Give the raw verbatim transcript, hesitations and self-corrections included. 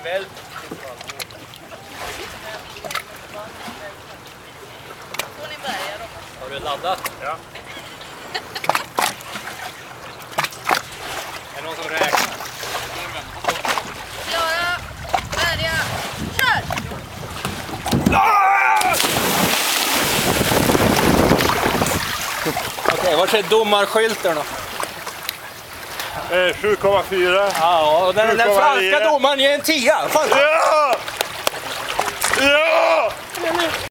väl. Får ni börja då? Har du laddat? Ja. Är det någon som räknar? Klara, färdiga, kör! Okej, okay, vart är domarskylten då? Eh, sju komma fyra. Ja, och den, den franska domaren ger en tia. Fan. Ja! Ja!